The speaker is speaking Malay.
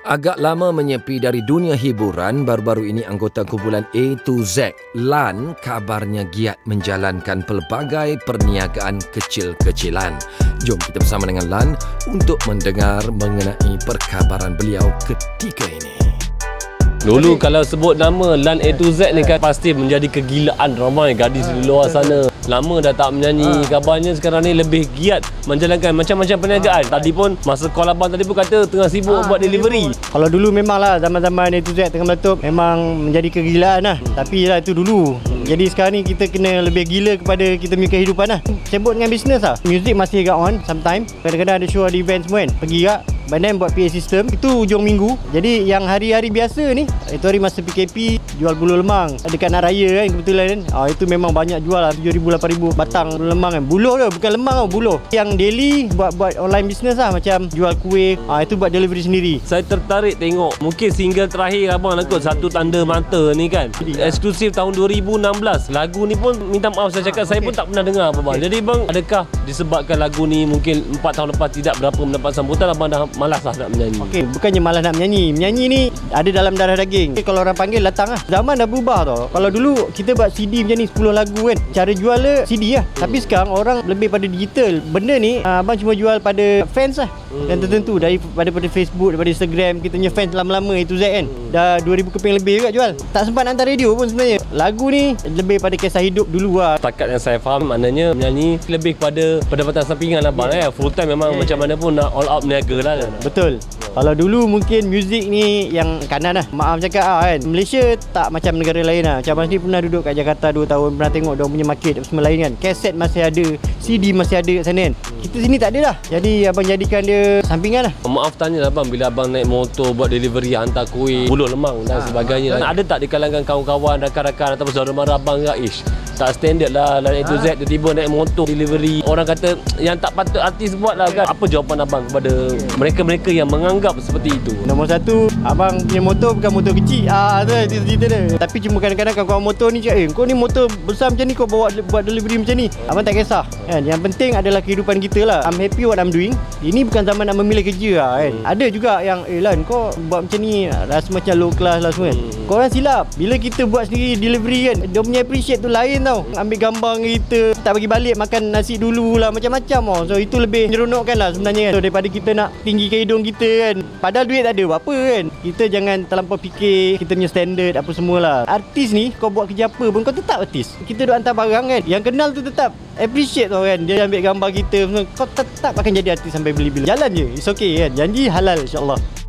Agak lama menyepi dari dunia hiburan, baru-baru ini anggota kumpulan A to Z, LAN, kabarnya giat menjalankan pelbagai perniagaan kecil-kecilan. Jom kita bersama dengan LAN untuk mendengar mengenai perkabaran beliau ketika ini. Dulu kalau sebut nama LAN A to Z ni kan pasti menjadi kegilaan ramai gadis di luar sana. Lama dah tak menyanyi, kabarnya sekarang ni lebih giat menjalankan macam-macam perniagaan. Tadi pun masa call abang tadi pun kata tengah sibuk buat delivery. Kalau dulu memanglah zaman-zaman A to Z tengah meletup memang menjadi kegilaan lah. Tapi lah itu dulu. Jadi sekarang ni kita kena lebih gila kepada kita punya kehidupan lah. Sibuk dengan bisnes lah. Music masih agak on sometimes. Kadang-kadang ada show, ada event semua kan. Pergi kat Bandai buat PA system. Itu hujung minggu. Jadi yang hari-hari biasa ni, itu hari masa PKP jual bulu lemang dekat Nak Raya kan kebetulan kan. Itu memang banyak jual lah 7,000 8,000 batang bulu lemang kan. Buluh tu bukan lemang tau, buluh. Yang daily buat online business lah, macam jual kuih. Itu buat delivery sendiri. Saya tertarik tengok mungkin single terakhir abang nak kot Satu Tanda Mata ni kan. Eksklusif tahun 2016. Lagu ni pun minta maaf saya cakap saya pun tak pernah dengar apa bang. Jadi bang, adakah disebabkan lagu ni mungkin 4 tahun lepas tidak berapa mendapat sambutan, abang dah malas lah nak menyanyi? Okey, bukannya malas nak menyanyi. Menyanyi ni ada dalam darah daging. Kalau orang panggil datang lah. Zaman dah berubah tau. Kalau dulu kita buat CD macam ni 10 lagu kan. Cara jual dia CD lah. Tapi sekarang orang lebih pada digital. Benda ni abang cuma jual pada fans lah. Yang tertentu daripada Facebook, daripada Instagram. Kita punya fans lama-lama A to Z kan. Dah 2,000 keping lebih juga jual. Tak sempat nak hantar radio pun sebenarnya. Lagu ni lebih pada kisah hidup dulu lah. Setakat yang saya faham maknanya menyanyi lebih kepada pendapatan sampingan abang Full time memang macam mana pun nak all out berniaga lah. Betul. Kalau dulu mungkin muzik ni yang kanan lah. Maaf cakap kan. Malaysia tak macam negara lain lah. Macam abang sendiri pernah duduk kat Jakarta 2 tahun. Pernah tengok diorang punya market semua lain kan. Kaset masih ada, CD masih ada kat sana kan. Kita sini tak ada lah. Jadi abang jadikan dia sampingan lah. Maaf tanya abang, bila abang naik motor buat delivery, hantar kuih, buluh lemang dan sebagainya, ada tak di kalangan kawan-kawan, rakan-rakan ataupun saudara mara abang ke, tak standard lah LAN A to Z tiba-tiba naik motor delivery, orang kata yang tak patut artis buat lah kan. Apa jawapan abang kepada mereka-mereka yang menganggap seperti itu? Nombor satu, abang punya motor bukan motor kecil. Tu cerita dia. Tapi cuma kadang-kadang kawan motor ni cakap, kau ni motor besar macam ni kau bawa buat delivery macam ni. Abang tak kisah kan. Yang penting adalah kehidupan kita lah. I'm happy what I'm doing. Ini bukan zaman nak memilih kerja lah kan. Ada juga yang Lan, kau buat macam ni rasa macam low class lah semua kan. Kau orang silap. Bila kita buat sendiri delivery kan, dia punya appreciate tu lain tau. Ambil gambar dengan kita, tak bagi balik, makan nasi dulu lah, macam-macam tau. So itu lebih menyeronokkan lah sebenarnya kan. So daripada kita nak tinggikan hidung kita kan, padahal duit tak ada apa kan. Kita jangan terlampau fikir kita punya standard apa semualah. Artis ni kau buat kerja apa pun kau tetap artis. Kita duk hantar barang kan, yang kenal tu tetap appreciate tau kan. Dia ambil gambar kita, kau tetap akan jadi artis sampai bila-bila. Jalan je, it's okay kan. Janji halal insyaAllah.